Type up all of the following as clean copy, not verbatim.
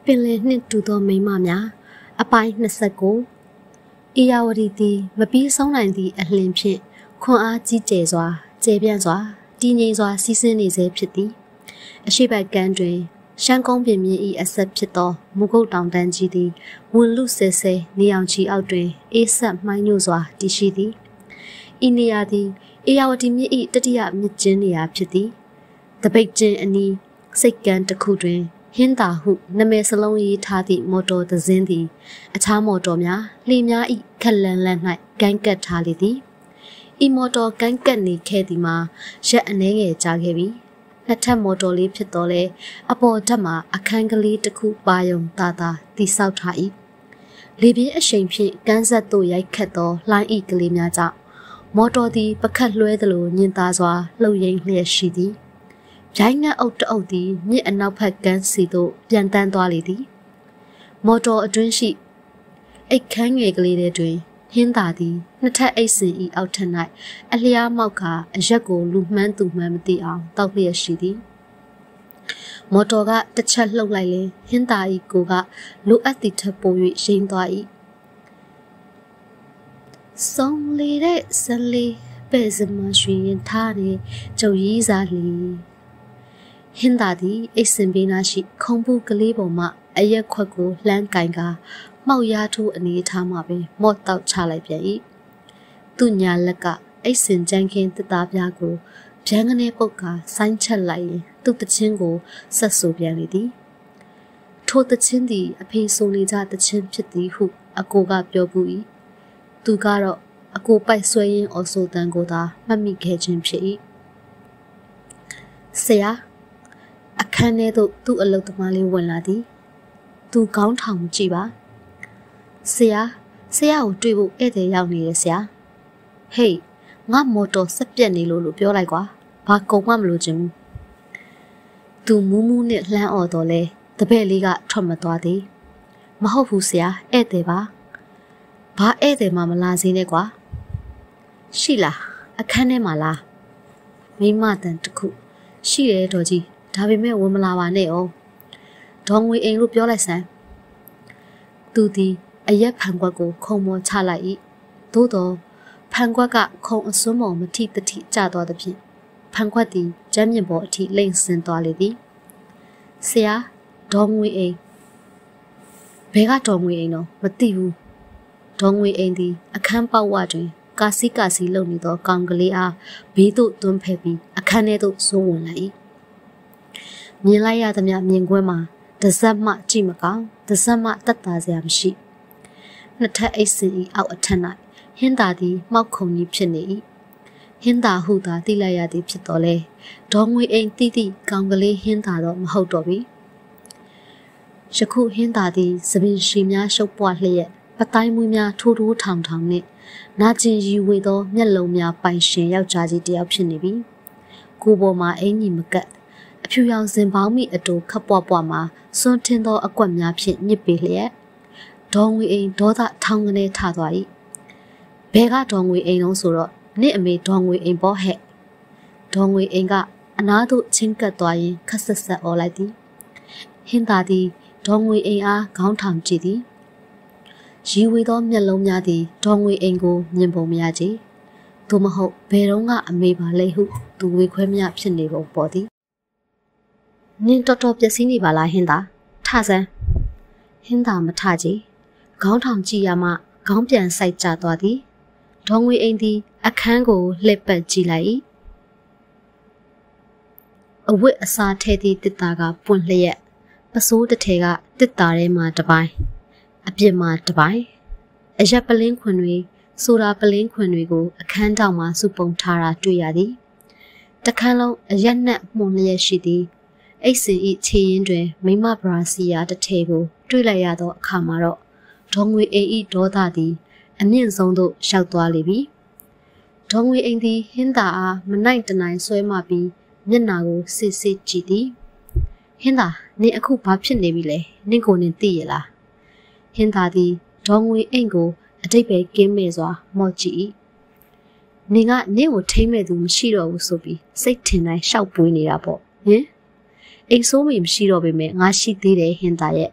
le nit tu do mai ma mya apai 29ဧရာဝတီသည်မပြီးဆုံးနိုင်သည့်အလင်းဖြင့်ခွန်အားကြီးကျယ်စွာကျေပြန့်စွာတည်ငြိမ်စွာစီးဆင်းနေစေဖြစ်သည်အရှိတ်ဘက်ကမ်းတွင်ရှမ်းကုန်းပင်မြင့်၏အဆက်ဖြစ်သောမုဂုတ်တောင်တန်းကြီးသည်ဝန်လူဆဲဆဲနေအောင်ချီအောက်တွင်အေးဆက်မှိုင်းညို့စွာတည်ရှိသည်ဤနေရာသည်ဧရာဝတီမြစ်၏တတိယမြစ်ကျဉ်းနေရာဖြစ်သည်တပိတ်ကျင်းအနီးစိတ်ကမ်းတစ်ခုတွင်ဟင်းသာဟုနာမည်စလုံးရေးထားသည့်မော်တော်သဇင်းသည်အခြားမော်တော်များလှေများ၏ခက်လန်းလန်း၌ကမ်းကပ်ထားလေသည်ဤမော်တော်ကမ်းကပ်နေခဲ့သည်မှာရက်အနှဲငယ်ကြာခဲ့ပြီနှစ်ထပ်မော်တော်လေးဖြစ်တော်လဲအပေါ်ဓာတ်မှာအခန်းကလေးတစ်ခုပါယုံတာတာတိဆောက်ထား၏လေပြင်းအရှိန်ဖြင့်ကမ်းဆက်သို့ရိုက်ခတ်သောလှိုင်းဤကလေးများကြောင့်မော်တော်သည်ပကတ်လွှဲသလိုညင်သားစွာလှုပ်ရင်းလျက်ရှိသည်ဗျိုင်းငတ်အုပ်တအုပ်သည်မြစ်အနောက်ဘက်ကမ်းစီသို့ပြန်တန်းသွားလေသည်မော်တော်အတွင်းရှိအိတ်ခမ်းငယ်ကလေးတွင်ဟင်းသာသည်နှစ်ထပ်အိတ်စင်ဤအောက်ထက်၌အလျားမောက်ကာအရက်ကိုလူမှန်းသူမှန်းမသိအောင်တောက်လျက်ရှိသည်မော်တော်ကတစ်ချက်လှုပ်လိုက်လင်ဟင်းသာဤကိုကလိုအပ်သည့်ထပ်ပို၍ရိမ်သွား၏ဆုံးလေတဲ့ဇလေးပဲ့စမရွှင်ရင်ထားနေကြုံရည်စားလီဟင်းသာသည်အိတ်စင်ပေးနာရှိခုံပူကလေးပေါ်မှအရက်ခွက်ကိုလှမ်းကင်ကာမှောက်ရထိုးအနေထားမှပင်မော့တောက်ချလိုက်ပြန်၏သူ့ညာလက်ကအိတ်စင်ကြမ်းခင်းတစ်သားပြားကိုဗျန်းကနေပုတ်ကာဆိုင်းချက်လိုက်ရင်သူ့တချင်းကိုဆက်ဆူပြန်လေသည်ထိုတချင်းသည်အဖေဆိုနေကြတချင်းဖြစ်သည်ဟုအကိုကပြောပူ၏သူကတော့အကိုပိုက်ဆွဲရင်းအော်ဆိုတန်ကိုသာမှတ်မိခဲ့ခြင်းဖြစ်၏ဆရာအခန်းထဲသို့သူ့အလုပ်သမားလေးဝင်လာသည်သူခေါင်းထောင်ကြည့်ပါဆရာကိုတွေ့ဖို့ဧည့်သည်ရောက်နေတယ်ဆရာဟေးငါမော်တော်ဆက်ပြက်နေလို့ပြောလိုက်ကွာဘာကုန်မှမလို့ခြင်းဘူးသူမူးမူးနဲ့လှမ်းអော်တော့လဲတပည့်လေးကထွက်မသွားသေးမဟုတ်ဘူးဆရာဧည့်သည်ပါဘာဧည့်သည်မှမလာစေနဲ့ကွာရှိလားအခန်းထဲမှာလားမိမတန်တခုရှိတယ်တော်ကြီးဒါပေမဲ့ဝင်မလာပါနဲ့哦ဒေါ်ငွေအိမ်လို့ပြောလိုက်စမ်းသူသည်အရက်ဖန်ခွက်ကိုခုံမောချလိုက်၏သို့တော့ဖန်ခွက်ကခုံအစွန်းမော်မထိတထိကျသွားသဖြင့်ဖန်ခွက်သည်ကျမ်းမြင့်ပေါ်အထိလိမ့်ဆင်းသွားလေသည်ဆရာဒေါ်ငွေအိမ်ဘယ်ကဒေါ်ငွေအိမ်တော့မသိဘူးဒေါ်ငွေအိမ်သည်အခန်းပေါက်ဝတွင်ကာစီလုံနေသောကောင်ကလေးအားဘေးသို့တွန်းဖဲ့ပြီးအခန်းထဲသို့ဆိုးဝင်လာ၏မြင်လိုက်ရသမျှမြင်ကွင်းမှာတစက်မှကြည့်မကောင်းတစက်မှတက်တာစရာမရှိနှစ်ထပ်အိတ်စင်ဤအောက်အထက်၌ဟင်းသာသည်မှောက်ခုံကြီးဖြစ်နေ၏ဟင်းသာဟုသာသိလိုက်ရသည်ဖြစ်တော်လဲဒေါ်ငွေအိမ်တိတိကောင်ကလေးဟင်းသာတော့မဟုတ်တော့ပြီယခုဟင်းသာသည်သပင်ရှည်များရှုပ်ပွားလျက်ပတိုင်းမွေးများထိုးထောင်နှင့်နာကျင်ရီဝေသောမျက်လုံးများပိုင်ရှင်ယောက်ျားကြီးတစ်ယောက်ဖြစ်နေပြီကိုယ်ပေါ်မှာအင်ကြီးမကပ်အဖြူရောင်စင်ပေါင်းမိအတူခပ်ပွားပွားမှာစွန့်ထင်းသောအကွက်များဖြင့်ညစ်ပေလျက်ဒေါ်ငွေအိမ်ဒေါသထောင်ကနေထသွား၏ဘဲကဒေါ်ငွေအိမ်လုံးဆိုတော့နင့်အမေဒေါ်ငွေအိမ်ပေါ်ဟဲ့ဒေါ်ငွေအိမ်ကအနားသို့ချင်းကပ်သွားရင်ခက်ဆက်ဆက်អော်လိုက်သည်ဟင်းသာသည်ဒေါ်ငွေအိမ်အားခေါင်းထောင်ကြည့်သည်ရီဝေသောမျက်လုံးများသည်ဒေါ်ငွေအိမ်ကိုမြင်ပုံမရကြသို့မဟုတ်ဘယ်တော့ကအမေပါလဲဟုသူဝေခွဲမြဖြစ်နေပုံပေါ်သည်နင်တော်တော်ပျက်စီးနေပါလားဟင်းသာထစမ်းဟင်းသာမထကြည်ခေါင်းထောင်ကြည့်ရမှခေါင်းပြန်ဆိုင်ကျသွားသည်ဒေါ်ငွေအိမ်သည်အခန်းကိုလှည့်ပတ်ကြည့်လိုက်၏အဝတ်အစားထဲသည့်တစ်သားကပွင့်လျက်ပစိုးတစ်ထည်ကတစ်သားထဲမှာတစ်ပိုင်းအပြစ်မှာတစ်ပိုင်းအရက်ပလင်းခွင်တွေဆိုတာပလင်းခွင်တွေကိုအခန်းတောင်မှာစုပုံထားတာတွေ့ရသည်တခန်းလုံးအရက်နဲ့မှုန်လျက်ရှိသည်အိတ်စင်ဤခြေရင်းတွင်မိမဘရာစီယာတစ်ထည်ကိုတွေ့လိုက်ရသောအခါမှာတော့ဒေါ်ငွေအိမ်ဤဒေါသသည်အမြင့်ဆုံးသို့ရောက်သွားလေပြီဒေါ်ငွေအိမ်သည်ဟင်းသာအားမနိုင်တနိုင်ဆွဲမှပြီးမျက်နာကိုစစ်စစ်ကြည့်သည်ဟင်းသာနင်အခုဘာဖြစ်နေပြီလဲနင့်ကိုနင်သိရလားဟင်းသာသည်ဒေါ်ငွေအိမ်ကိုအတိတ်ပဲကင်းမဲ့စွာမော့ကြည့်၏နင်ကနင့်ကိုထိမ့်မဲ့သူမရှိတော့ဘူးဆိုပြီးစိတ်ထင်တိုင်းရှောက်ပွေးနေတာပေါ့ဟင်အိမ်ဆိုးမိမရှိတော့ပေမဲ့ငါရှိသေးတယ်ဟင်းသာရဲ့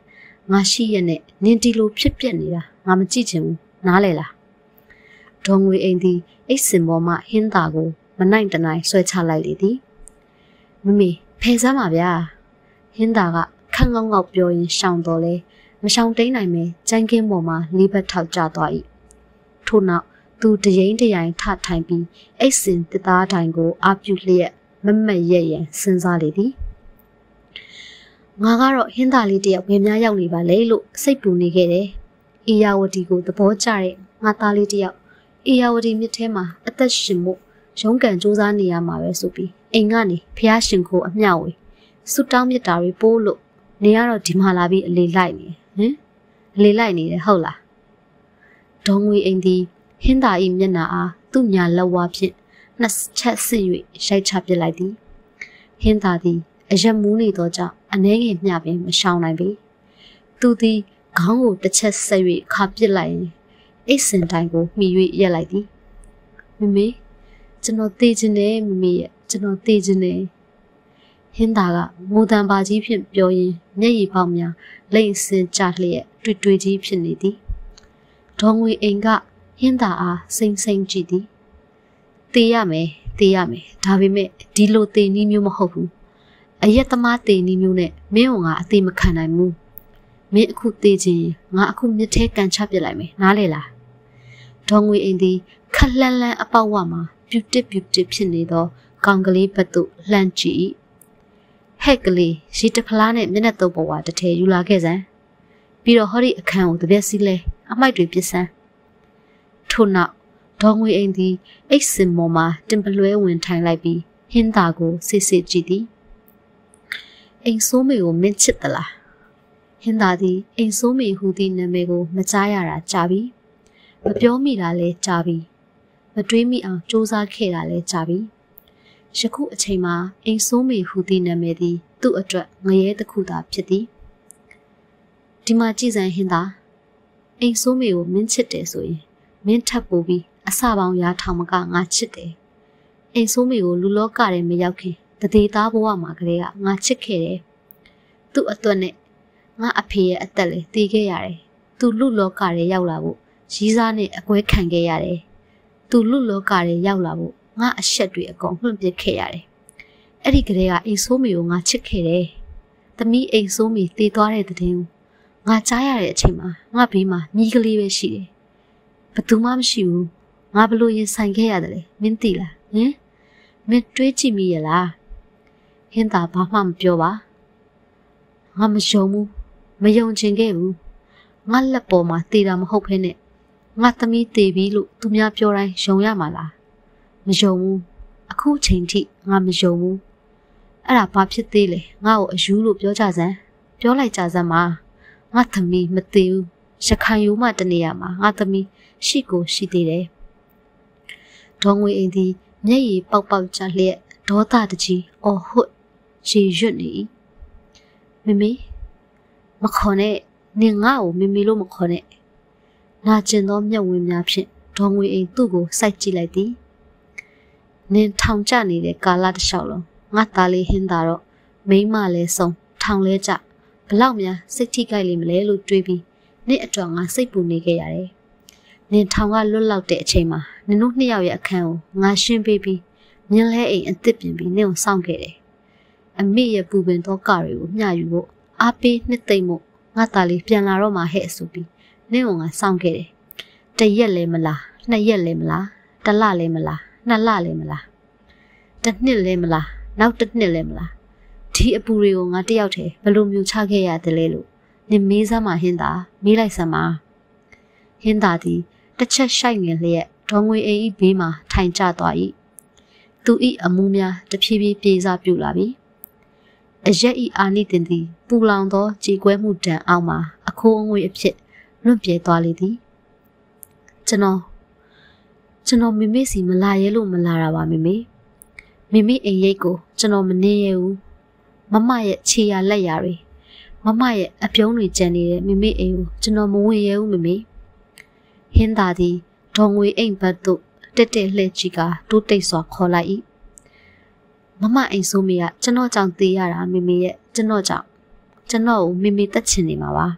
ငါရှိရဲ့နဲ့နင်ဒီလိုဖြစ်ပြနေတာငါမကြည့်ချင်ဘူးနားလေလားဒေါ်ငွေအိမ်သည်အိတ်စင်ပေါ်မှဟင်းသားကိုမနိုင်တနိုင်ဆွဲချလိုက်လေသည်မမေဖယ်စမ်းပါဗျာဟင်းသားကခန့်ငေါငေါပြောရင်ရှောင်တော်လဲမရှောင်တိန်နိုင်မဲကြမ်းကင်းပေါ်မှာလေးဘက်ထောက်ကျသွား၏ထို့နောက်သူတရင်တရိုင်ထထိုင်ပြီးအိတ်စင်တစ်သားတိုင်ကိုအာပြုလျက်မမက်ရဲ့ရန်စဉ်းစားလေသည်ငါကတော့ဟင်းသားလေးတယောက်ဘယ်များရောက်နေပါလဲလို့စိတ်ပူနေခဲ့တယ်။အေယာဝတီကိုသဘောကျတဲ့ငါသားလေးတယောက်အေယာဝတီမြစ်ထဲမှာအသက်ရှင်မှုရုန်းကန်စူးစမ်းနေရမှာပဲဆိုပြီးအိမ်ကနေဖျားရှင်ကိုအမျှဝေဆုတောင်းမြတ်တာတွေပိုးလို့နေရတော့ဒီမှာလာပြီးအလေလိုက်နေဟင်အလေလိုက်နေတယ်ဟုတ်လားဒေါ်ငွေအိမ်သည်ဟင်းသား၏မျက်နှာအားသူ့ညာလက်ဝါးဖြင့်နှစ်ချက်ဆစ်၍ရိုက်ချပစ်လိုက်သည်ဟင်းသားသည်အရက်မူးနေသောကြောင့်အနှဲငယ်မျှပင်မရှောင်နိုင်ပေသူသည်ခေါင်းကိုတစ်ချက်ဆက်၍ခါပစ်လိုက်ရင်အိတ်စင်တိုင်းကိုမှီ၍ရက်လိုက်သည်မမေကျွန်တော်သေခြင်းနဲ့မမေရဲ့ကျွန်တော်သေခြင်းနဲ့ဟင်းသားကငိုတံပါကြီးဖြင့်ပြောရင်းမျက်ရည်ပေါက်များလိမ့်စင်ကြလျက်တွေ့ကြီးဖြစ်နေသည်ဒေါ်ငွေအိမ်ကဟင်းသားအားစိမ့်စိမ့်ကြည့်သည်သေရမယ်ဒါပေမဲ့ဒီလိုသေနည်းမျိုးမဟုတ်ဘူးအရက်သမားသေနည်းမျိုးနဲ့မင်းကငါအသေးမခံနိုင်ဘူးမင်းအခုသေခြင်းငါအခုမြစ်ထဲကန်ချပစ်လိုက်မယ်နားလေလားဒေါ်ငွေအိမ်သည်ခက်လှမ်းလှမ်းအပေါက်ဝမှာပြူတစ်ဖြစ်နေသောကောင်ကလေးဘက်သို့လှမ်းကြည့်ဟဲ့ကလေးရီတဖလားနဲ့မျက်နှာတုပ်ပေါ်ဝါတထဲယူလာခဲ့စမ်းပြီးတော့ဟောဒီအခန်းကိုတပြက်စီးလဲအမိုက်တွေပြစ်စမ်းထို့နောက်ဒေါ်ငွေအိမ်သည်အိတ်စင်ပေါ်မှာတင်ပလွဲဝင်ထိုင်လိုက်ပြီးဟင်းသားကိုစစ်ကြည့်သည်အိမ်ဆိုးမေကိုမင်းချစ်သလားဟင်းသားသည်အိမ်ဆိုးမေဟူသည့်နာမည်ကိုမကြားရတာကြာပြီမပြောမိတာလဲကြာပြီမတွေးမိအောင်စူးစမ်းခဲ့တာလဲကြာပြီယခုအချိန်မှာအိမ်ဆိုးမေဟူသည့်နာမည်သည်သူ့အတွက်ငရဲတစ်ခုသာဖြစ်သည်ဒီမှာကြည်စံဟင်းသားအိမ်ဆိုးမေကိုမင်းချစ်တယ်ဆိုရင်မင်းထပ်ပို့ပြီးအစပေါင်းရာထောင်မကငါချစ်တယ်အိမ်ဆိုးမေကိုလူလောကထဲမရောက်ခင်တသေးသားဘဝမှာကလေးကငါချစ်ခဲ့တယ်သူ့အတွက်နဲ့ငါအဖေရဲ့အသက်လည်းတည်ခဲ့ရတယ်သူလူလောကထဲရောက်လာဖို့ရီးစားနဲ့အကွဲခံခဲ့ရတယ်သူလူလောကထဲရောက်လာဖို့ငါအရှက်တွေအကုန်လွှင့်ပစ်ခဲ့ရတယ်အဲ့ဒီကလေးကအိမ်ဆိုးမေကိုငါချစ်ခဲ့တယ်သမီးအိမ်ဆိုးမေတည်သွားတဲ့တဲ့င်းငါကြားရတဲ့အချိန်မှာငါဘေးမှာမြီးကလေးပဲရှိတယ်ဘယ်သူမှမရှိဘူးငါဘလို့ရင်ဆိုင်ခဲ့ရတယ်လေမင်းသိလားဟင်မင်းတွေးကြည့်မိရလားဟင်းသားဘာမှမပြောပါငါမယုံဘူးမယုံချင်ခဲ့ဘူးငါလက်ပေါ်မှာတည်တာမဟုတ်ဖ ೇನೆ ငါသမီးတည်ပြီလို့သူများပြောတိုင်းယုံရမှာလားမယုံဘူးအခုချိန်ထိငါမယုံဘူးအဲ့ဒါဘာဖြစ်သေးလဲငါ့ကိုအယူလို့ပြောကြစမ်းပြောလိုက်ကြစမ်းပါငါသမီးမတည်ဘူးရခိုင်ယူမှတနေရမှာငါသမီးရှိကိုရှိသေးတယ်ဒေါ်ငွေအိမ်သည်မျက်ရည်ပေါက်ကြလျက်ဒေါသတကြီးအော်ဟုတ်ရေရွတ်နေ၏မမေမခေါ်နဲ့နင်ငါ့ကိုမမေလို့မခေါ်နဲ့နာကျင်သောမျက်ဝန်းများဖြင့်ဒေါ်ငွေအိမ်သူ့ကိုစိုက်ကြည့်လိုက်သည်နင်ထောင်ကျနေတဲ့ကာလတစ်လျှောက်လုံးငါသားလေးဟင်းသားတော့မိန်းမလဲဆုံးထောင်လဲကျဘလောက်များစိတ်ထိကြိုက်လိမ့်မလဲလို့တွေးပြီးနင့်အတွက်ငါစိတ်ပူနေခဲ့ရတယ်နင်ထောင်ကလွတ်လောက်တဲ့အချိန်မှာနင်တို့နှစ်ယောက်ရဲ့အခန်းကိုငါရှင်းပေးပြီးမြင်းလဲအိမ်အစ်စ်ပြင်ပြီးနင့်ကိုစောင့်ခဲ့တယ်အမေရဲ့ပူပင်သောကတွေကိုမျှယူဖို့အားပေးနှစ်သိမ့်မှုငါသားလေးပြန်လာတော့မှဟဲ့ဆိုပြီးနင့်ကိုငါစောင့်ခဲ့တယ်တရက်လဲမလားနှစ်ရက်လဲမလားတစ်လလဲမလားနှစ်လလဲမလားတစ်နှစ်လဲမလားနောက်တစ်နှစ်လဲမလားဒီအပူတွေကိုငါတယောက်တည်းဘယ်လိုမျိုးချခဲ့ရတယ်လဲလို့နင်မေးစမ်းမဟင်းသားမေးလိုက်စမ်းပါဟင်းသားသည်တစ်ချက်ရှိုက်ငင်လျက်ဒေါ်ငွေအိမ်ဤဘေးမှာထိုင်ကျသွား၏သူ၏အမူးများတဖြည်းဖြည်းပြေးစားပြူလာပြီအရက်ဤအာနိတင်သည်ပူလောင်သောကြေကွဲမှုတံအောက်မှာအခိုးအငွေ့အဖြစ်လွန့်ပြေသွားလေသည်ကျွန်တော်မေမေစီမလာရဲလို့မလာတာပါမေမေအိမ်ရိတ်ကိုကျွန်တော်မနေရဘူးမမရဲ့ခြေရလက်ရတွေမမရဲ့အပြုံးတွေကျန်နေတဲ့မေမေအိမ်ကိုကျွန်တော်မဝင်ရဘူးမေဟင်းသားသည်ဒေါ်ငွေအိမ်ဘက်သို့တက်လှည့်ကြည့်ကတိုးတိတ်စွာခေါ်လိုက်၏မမအိမ်ဆိုးမေကကျွန်တော်ကြောင့်သေရတာမေရဲ့ကျွန်တော်ကြောင့်ကျွန်တော်ကိုမေတက်ချင်နေမှာပါ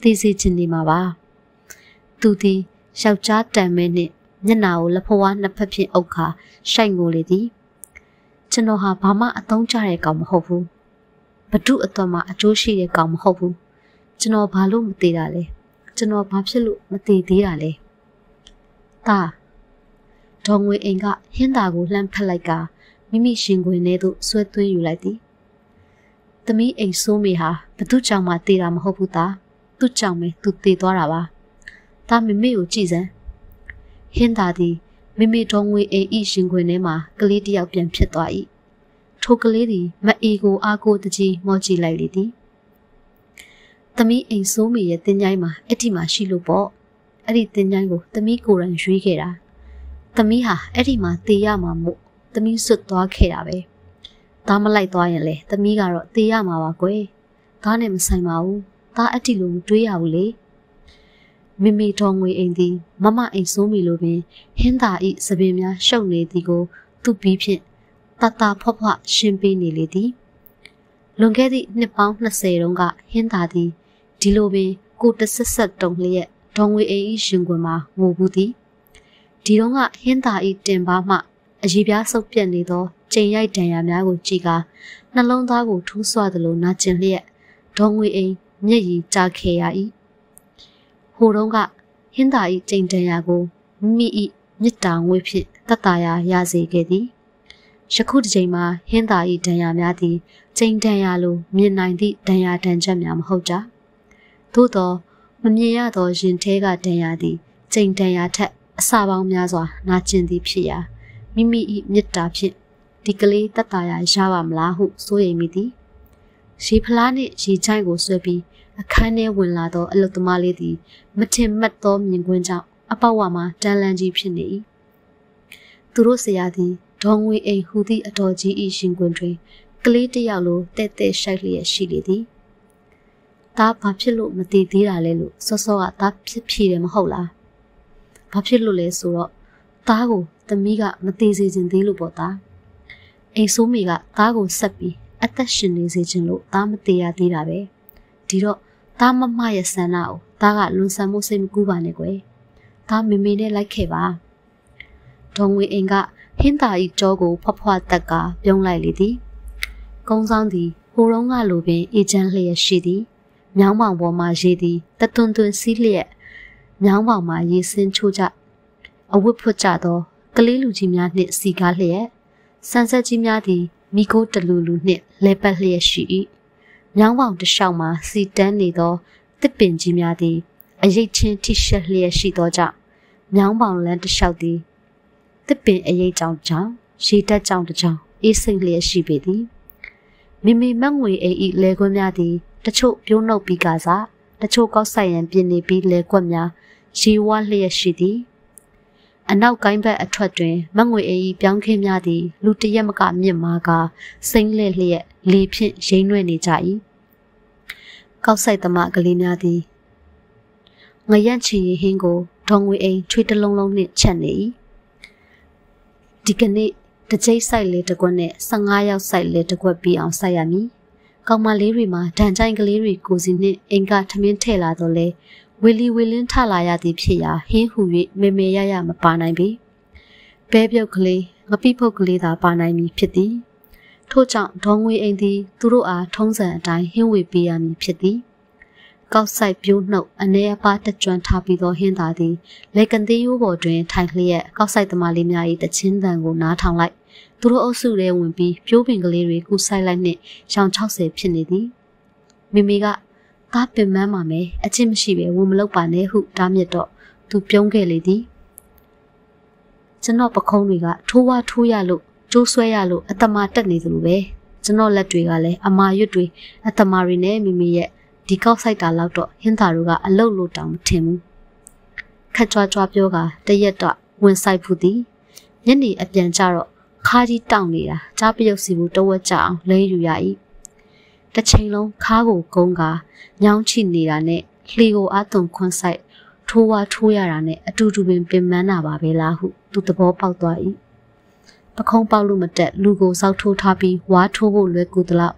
သိစေချင်နေမှာပါသူသည်ယောက်ျားတန်မဲနှင့်မျက်နှာကိုလက်ဖွားနှစ်ဖက်ဖြင့်အုပ်ခါရှိုက်ငိုလေသည်ကျွန်တော်ဟာဘာမှအသုံးကျတဲ့ကောင်မဟုတ်ဘူးဘဒုအတွက်မှအကျိုးရှိတဲ့ကောင်မဟုတ်ဘူးကျွန်တော်ဘာလို့မသေးတာလဲကျွန်တော်ဘာဖြစ်လို့မသေးသေးတာလဲတာဒေါ်ငွေအိမ်ကဟင်းသာကိုလှမ်းဖက်လိုက်ကမိမိရှင်ခွင်ထဲသို့ဆွဲသွင်းယူလိုက်သည်သမီးအိမ်ဆိုးမေဟာဘသူကြောင့်မှသေးတာမဟုတ်ဘူးသားသူ့ကြောင့်ပဲသူသေးသွားတာပါဒါမမေကိုကြည့်စမ်းဟင်းသာသည်မိမိဒေါ်ငွေအိမ်ဤရှင်ခွင်ထဲမှာကလေးတစ်ယောက်ပြန်ဖြစ်သွား၏ထိုကလေးသည်မအေကိုအားကိုတကြီးမော့ကြည့်လိုက်လေသည်သမီးအိမ်ဆိုးမေရဲ့တင်ញိုင်းမှာအဲ့ဒီမှာရှိလို့ပေါ့အဲ့ဒီတင်ញိုင်းကိုသမီးကိုယ်တိုင်ရွေးခဲ့တာသမီးဟာအဲ့ဒီမှာတေးရမှာမို့သမီးစွတ်သွားခဲ့တာပဲဒါမလိုက်သွားရင်လေသမီးကတော့တေးရမှာပါကွယ်ဒါနဲ့မဆိုင်ပါဘူးဒါအတိလို့မတွေးရဘူးလေမိမိတော်ငွေအိမ်သည်မမအိမ်ဆိုးမိလိုပင်ဟင်းသာဤသပင်များရှုပ်နေသည်ကိုသူ့ပြီးဖြင့်တတဖွားဖွားရှင်းပေးနေလေသည်လွန်ခဲ့သည့်နှစ်ပေါင်း20တုန်းကဟင်းသာသည်ဒီလိုပင်ကိုတဆက်ဆက်တုံလျက်ဒေါ်ငွေအိမ်ဤရှင်ကွယ်မှာငိုဘူးသည်ဒီတော့ကဟင်းသာဤတင်ပါမှအရေးပြားဆုပ်ပြက်နေသောကျိန်ရိုက်ဒဏ်ရာများကိုကြည့်ကာနှလုံးသားကိုထူးဆွသလိုနာကျင်လျက်ဒေါ်ငွေအိမ်မျက်ရည်ကျခဲ့ရ၏ဟိုတုန်းကဟင်းသာဤကျိန်ဒဏ်ရာကိုမိဤမြစ်တာငွေဖြင့်တတ်တာရစေခဲ့သည်ယခုတစ်ချိန်မှာဟင်းသာဤဒဏ်ရာများသည်ကျိန်ဒဏ်ရာလိုမြင်နိုင်သည့်ဒဏ်ရာဒဏ်ချက်များမဟုတ်ကြသို့သောမမြင်ရသောရင်ထဲကဒဏ်ရာသည်ကျိန်ဒဏ်ရာထက်အစာပေါင်းများစွာနာကျင်သည်ဖြစ်ရာမိမိ၏မြစ်တာဖြင့်ဒီကလေးတတ်တာရပါမလားဟုစိုးရိမ်မိသည်ရေဖလားနှင့်ရေချိုင်းကိုဆွဲပြီးအခန်းထဲဝင်လာသောအလုသမားလေးသည်မထင်မှတ်သောမြင်ကွင်းကြောင့်အပေါဝါမှာတန်လန်းကြီးဖြစ်နေ၏သူတို့ဆရာသည်ဒေါ်ငွေအိမ်ဟူသည့်အတော်ကြီး၏ရှင်ကွင်းတွင်ကလေးတစ်ယောက်လိုတဲ့တဲ့ရှိုက်လျက်ရှိလေသည်ဒါဘာဖြစ်လို့မတည်သေးတာလဲလို့စောစောကဒါဖြစ်ဖြေတယ်မဟုတ်လားဘာဖြစ်လို့လဲဆိုတော့သားကိုသမီးကမတည်စေခြင်းသေးလို့ပေါ့သားအိမ်ဆိုးမိကသားကိုဆက်ပြီးအသက်ရှင်နေစေခြင်းလို့သားမတည်ရသေးတာပဲဒီတော့သားမမရဲ့ဆန္ဒကိုသားကလွန်ဆန်မှုစိတ်မကူးပါနဲ့ကွယ်သားမေမေနဲ့လိုက်ခဲ့ပါဒေါ်ငွေအိမ်ကဟင်းသာဤကြောကိုဖွားဖွားတက်ကပြုံးလိုက်လေသည်ကုန်းဆောင်သည်ဟိုတုန်းကလိုပင်အေချမ်းလျက်ရှိသည်မြောင်းမောင်ပေါ်မှရေသည်တတွန်းတွန်းစီးလျက်မြောင်းမောင်မှရေစင်းချိုးကြအဝတ်ဖွတ်ကြသောကလေးလူကြီးများနှင့်စီကားလျက်ဆန်ဆက်ကြီးများသည်မိခိုးတလူလူနှင့်လဲပတ်လျက်ရှိ၏မြောင်းမောင်တစ်လျှောက်မှစီတန်းနေသောတစ်ပင်ကြီးများသည်အရိတ်ချင်းထိရှက်လျက်ရှိသောကြောင့်မြောင်းမောင်လန်းတစ်လျှောက်သည်တစ်ပင်အရိတ်ကြောင့်ရေတက်ကြောင့်တစ်ကြောင်အေးစိမ့်လျက်ရှိပေသည်မိမိမက်ငွေအိမ်ဤလဲခွက်များသည်တချို့ပြုံးနှုတ်ပြီးကစားတချို့ကောက်ဆိုင်ရန်ပြင်နေပြီးလဲခွက်များရေဝါလျက်ရှိသည်အနောက်ကိုင်းဘက်အထွက်တွင်မက်ငွေအိမ်ဤပြောင်းခင်းများသည်လူတရက်မကမြင့်မာကစိမ့်လဲလျက်လေဖြင့်ရိမ့်နှွဲ့နေကြ၏ကောက်ဆိုင်သမားကလေးများသည်ငရက်ချီရင်ဟင်းကိုဒေါ်ငွေအိမ်ချွေးတလုံးလုံးနှင့်ချက်နေ၏ဒီကနေ့တကြိတ်ဆိုင်လေတစ်ခွက်နဲ့15ရောက်ဆိုင်လေတစ်ခွက်ပြီးအောင်ဆိုင်ရမည်ကောင်မလေးတွေမှာဒဏ်ကြိုင်ကလေးတွေကိုစီနှင့်အင်ကထမင်းထည့်လာတော့လေဝီလီဝီလင်းထလာရသည်ဖြစ်ရာဟင်းဟူ၍မေမေရမပါနိုင်ပေဘဲပြုတ်ကလေးငပိဖုတ်ကလေးသာပါနိုင်မည်ဖြစ်သည်ထို့ကြောင့်ဒေါ်ငွေအိမ်သည်သူတို့အားထုံးစံအတိုင်းဟင်းဝေပေးရမည်ဖြစ်သည်ကောက်ဆိုင်ပြိုးနှုတ်အနေအပါတက်ကျွမ်းထားပြီးသောဟင်းသာသည်လေကန်သေးရိုးပေါ်တွင်ထိုင်လျက်ကောက်ဆိုင်သမားလေးများ၏တချင်းတန်ကိုနားထောင်လိုက်သူတို့အုပ်စုထဲဝင်ပြီးပြိုးပင်ကလေးတွေကူဆိုင်လိုက်နှင့်ရောင်60ဖြစ်နေသည်မိမိကသားပင်မန်းပါမယ်အချင်းမရှိပဲဝင်မလုပ်ပါနဲ့ဟုတားမြစ်တော့သူပြုံးခဲ့လေသည်ကျွန်တော်ပခုံးတွေကထိုးဝါထိုးရလို့ကျိုးဆွဲရလို့အတမတက်နေသလိုပဲကျွန်တော်လက်တွေကလည်းအမာရွတ်တွေအတမတွေနဲ့မိမိရဲ့ဒီကောက်ဆိုင်တာလောက်တော့ဟင်းသာတို့ကအလုတ်လို့တောင်မထင်ဘူးခက်ကြွားကြွားပြောကတရက်တော့ဝင်ဆိုင်ဖူးသည်ညနေအပြန်ကြတော့ခါကြီးတောင့်နေတာကြားပြုတ်စီဘူးတဝက်ကြအောင်လဲယူရ၏တစ်ချိန်လုံးခါကိုကုန်းကညောင်းချိနေတာနဲ့လှေကိုအသွန်ခွန်းဆိုင်ထိုးဝါထိုးရတာနဲ့အတူတူပင်ပင်မန်းတာပါပဲလားဟုသူသဘောပေါက်သွား၏ပခုံးပေါက်လို့မတက်လူကိုစောက်ထိုးထားပြီးဝါထိုးဖို့လွယ်ကူသလောက်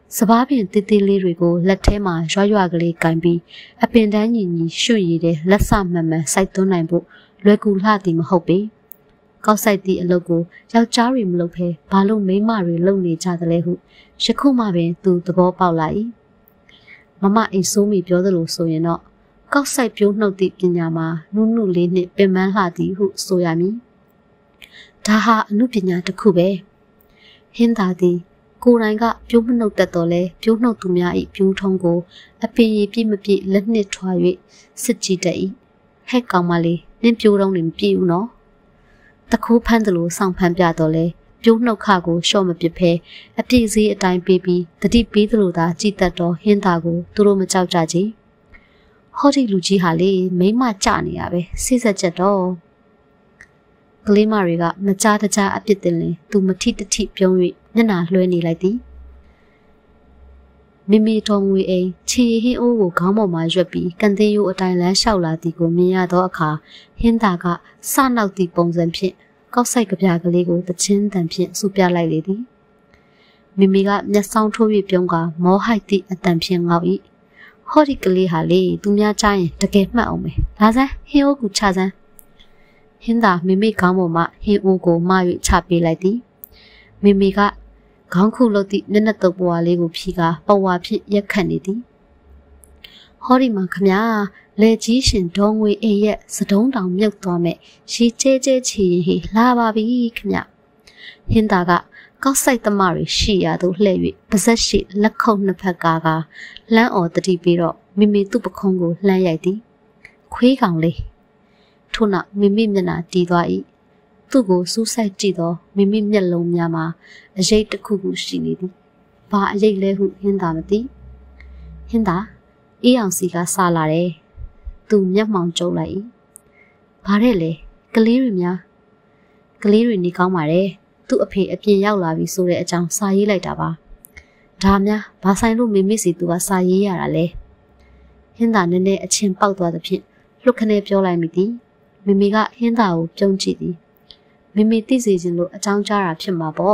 စပားပင်တေးသေးလေးတွေကိုလက်ထဲမှာရွကလေးကင်ပြီးအပင်တန်းညီညီရွှေ့ရည်တဲ့လက်စမှန်မှန်စိုက်သွင်းနိုင်ဖို့လွယ်ကူလှသည်မဟုတ်ပေကောက်ဆိုင်သည့်အလုပ်ကိုယောက်ျားတွေမလုပ်ဘဲဘာလို့မိန်းမတွေလုပ်နေကြသလဲဟုယခုမှပင်သူသဘောပေါက်လာ၏မမအိမ်ဆိုးမိပြောသလိုဆိုရင်တော့ကောက်ဆိုင်ပြိုးနှုတ်သည့်ပညာမှာနုနုလေးနှင့်ပင်ပန်းလှသည်ဟုဆိုရမည်ဒါဟာအမှုပညာတစ်ခုပဲဟင်းသာသည်ကိုယ်တိုင်ကပြိုးမနှုတ်တတ်တော်လဲပြိုးနှုတ်သူများ၏ပြိုးထုံးကိုအပင်ရည်ပြည့်မပြည့်လက်နှစ်ထွာ၍စစ်ကြည့်တတ်၏ဟဲ့ကောင်မလေးနင်းပြိုးတော့နေမပြည့်ဘူးနော်တခိုးဖမ်းတယ်လို့စောင့်ဖမ်းပြတော်လဲပြိုးနှုတ်ခကိုရှော့မပစ်ဖဲအပြည့်စည်းအတိုင်းပေးပြီးတတိပေးသလိုသာကြည်တတ်တော်ဟင်းသာကိုသူတို့မကြောက်ကြကြဟောဒီလူကြီးဟာလေမိမကြနေရပဲစိစက်ချက်တော့ကလေးမတွေကမကြားတကြားအပြစ်တင်လင်သူမထိတထိပြုံး၍မျက်နှာလွှဲနေလိုက်သည်မိမိတော်ငွေအိမ်ခြေဟင်းအိုးကိုခေါင်းပေါ်မှာရွက်ပြီးကန်တင်းရိုးအတိုင်းလမ်းလျှောက်လာသည်ကိုမြင်ရသောအခါဟင်းသာကစနောက်သည့်ပုံစံဖြင့်ကောက်ဆိုင်ကြပြကလေးကိုတချင်းတန်ဖြင့်ဆူပြလိုက်လေသည်မိမိကမျက်စောင်းထိုး၍ပြုံးကမောဟိုက်သည့်အတန်ဖြင့်ငေါ့၏ဟောဒီကလေးဟာလေသူများကြားရင်တကယ်မှတ်အောင်ပဲလာစမ်းဟင်းအိုးကိုချစမ်းဟင်းသာမိမိခေါင်းပေါ်မှဟင်းအိုးကိုမ၍ချပေးလိုက်သည်မိမိကခေါင်းခုလုပ်သည့်မျက်နှာတုပ်ပွားလေးကိုဖြီးကာပဝါဖြင့်ရက်ခတ်နေသည်ဟောဒီမှာခမလေကြီးရှင်ဒေါ်ငွေအိမ်ရဲ့စတုံးတောင်မြုပ်သွားမဲ့ရီကျဲကျဲချီရင်ဟေလာပါပြီခမဟင်းသာကကောက်ဆိုင်သမားတွေရှိရသို့လှည့်၍ပါဇက်ရှိလက်ခုပ်နှစ်ဖက်ကားလမ်းအော်တတိပြီးတော့မိမိသူ့ပခုံးကိုလှမ်းရိုက်သည်ခွေးကောင်လေးထို့နောက်မိမိမျက်နှာတီးသွား၏သူ့ကိုစူးစိုက်ကြည့်တော့မိမိမျက်လုံးများမှာအရိပ်တစ်ခုခုရှိနေသည်ဘာအရိပ်လဲဟုဟင်းသာမသိဟင်းသာအေးအောင်စီကဆာလာတယ်သူမျက်မှောင်ကျုံလိုက်၏ဘာတဲ့လဲကလေးတွေနေကောင်းပါတယ်သူ့အဖေအပြင်ရောက်လာပြီဆိုတဲ့အကြောင်းစာရေးလိုက်တာပါဒါများဘာဆိုင်လို့မိမိစီသူကစာရေးရတာလဲဟင်းသာနည်းနည်းအချင်းပေါက်သွားသဖြင့်လှုပ်ခနဲပြောလိုက်မိသည်မိမိကဟင်းသာကိုပြုံးကြည့်သည်မိမိသိစေခြင်းလို့အကြောင်းကြားတာဖြစ်မှာပေါ့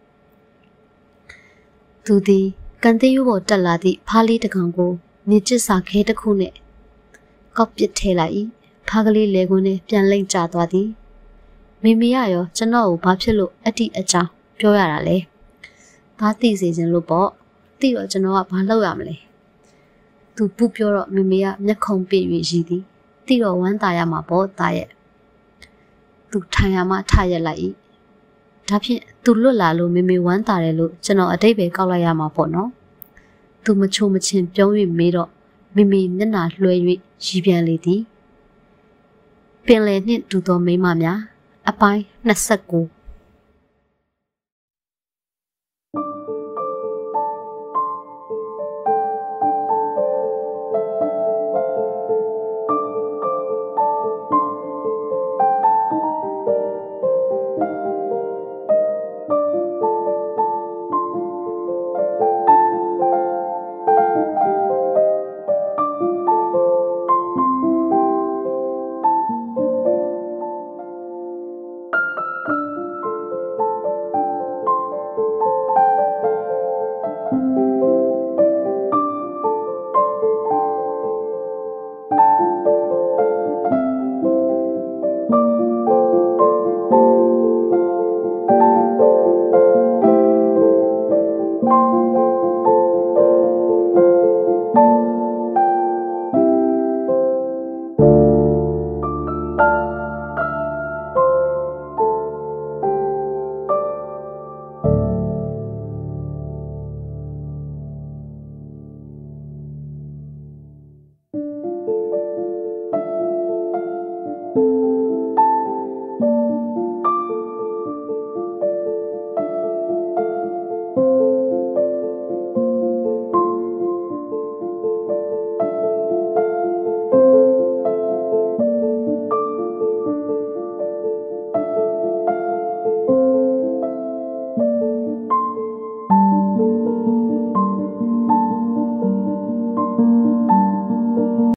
သူသည်ကန်သေးရိုးပေါ်တက်လာသည့်ဖားလေးတစ်ကောင်ကိုမြေကျစ်စာခဲတစ်ခုနဲ့ကောက်ပစ်ထဲလိုက်၏ဖားကလေးလေကွန်းနဲ့ပြန်လိမ့်ကျသွားသည်မိမိရရောကျွန်တော်ကိုဘာဖြစ်လို့အတိအကြောင်းပြောရတာလဲဘာသိစေခြင်းလို့ပေါ့သိတော့ကျွန်တော်ကဘာလုပ်ရမလဲသူပူပြောတော့မိမိကမျက်ခုံးပြည့်၍ရည်သည်သိတော့ဝမ်းသာရမှာပေါ့သားရဲ့သူထိုင်ရမှထရက်လိုက်၏ဒါဖြင့်သူလွတ်လာလို့မိမိဝမ်းသာတယ်လို့ကျွန်တော်အတိတ်ပဲကောက်လိုက်ရမှာပေါ့နော်သူမချိုမချင်းပြုံး၍မေးတော့မိမိမျက်နှာလွှဲ၍ရည်ပြန်လေသည်ပင်လယ်နှင့်တူသောမိန်းမများအပိုင်း29